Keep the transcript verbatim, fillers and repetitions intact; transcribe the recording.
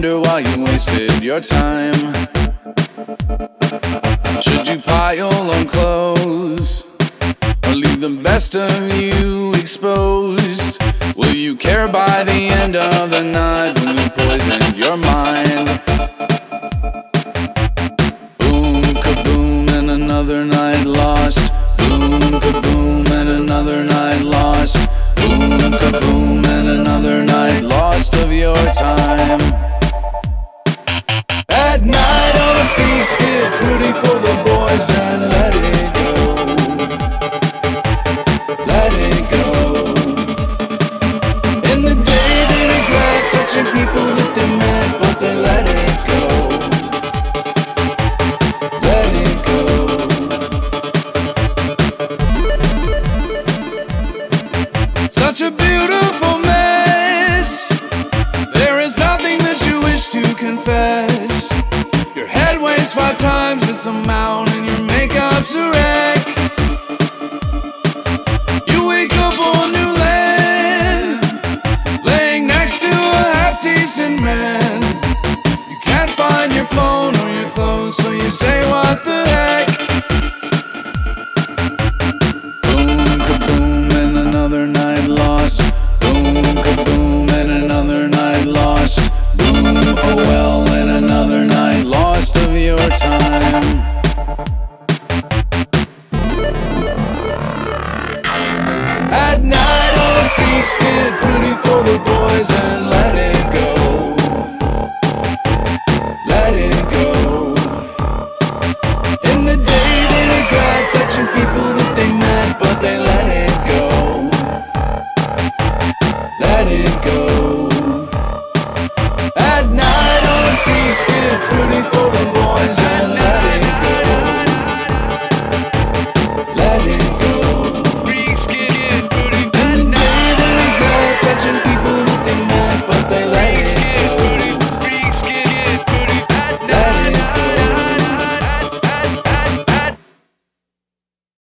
wonder why you wasted your time. Should you pile on clothes or leave the best of you exposed? Will you care by the end of the night when you poisoned your mind? Boom, kaboom, and another night lost. Boom, kaboom, and another night lost. Boom, kaboom, and another night lost of your time. At night all the freaks get pretty for the boys and let it go. Let it go. In the day they regret touching people that they met, but they let it go. Let it go. Such a beautiful mess. There is nothing that you wish to confess. Your head weighs five times its amount and your makeup's a wreck. You wake up on new land, laying next to a half-decent man. You can't find your phone or your clothes, so you say what the heck. Boom, kaboom, and another night lost. Boom, kaboom, and another night lost. Boom, oh well, and another night lost of your time. At night all the freaks get pretty for the boys and let it go. Let it go. In the day they regret touching people that they met, but they let it go. Let it go. At night all the freaks get pretty for the boys.